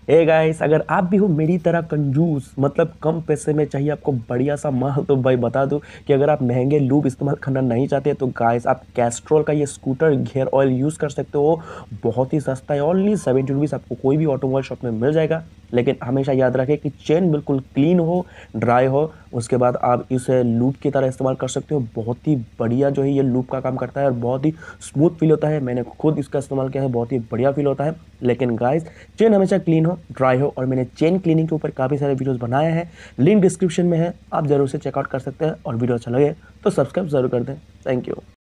ए guys, अगर आप भी हो मेरी तरह कंजूस, मतलब कम पैसे में चाहिए आपको बढ़िया सा माल, तो भाई बता दूं कि अगर आप महंगे लूब इस्तेमाल करना नहीं चाहते तो गाइस आप कैस्ट्रॉल का ये स्कूटर गियर ऑयल यूज़ कर सकते हो। बहुत ही सस्ता है, ओनली 70 रुपीज़ आपको कोई भी ऑटोमोबाइल शॉप में मिल जाएगा। लेकिन हमेशा याद रखें कि चेन बिल्कुल क्लीन हो, ड्राई हो। उसके बाद आप इसे लूप की तरह इस्तेमाल कर सकते हो। बहुत ही बढ़िया जो है ये लूप का काम करता है और बहुत ही स्मूथ फील होता है। मैंने खुद इसका इस्तेमाल किया है, बहुत ही बढ़िया फील होता है। लेकिन गाइस चेन हमेशा क्लीन हो, ड्राई हो। और मैंने चेन क्लीनिंग के ऊपर काफ़ी सारे वीडियोस बनाए हैं, लिंक डिस्क्रिप्शन में है, आप जरूर से चेकआउट कर सकते हैं। और वीडियो अच्छा लगे तो सब्सक्राइब जरूर कर दें। Thank you.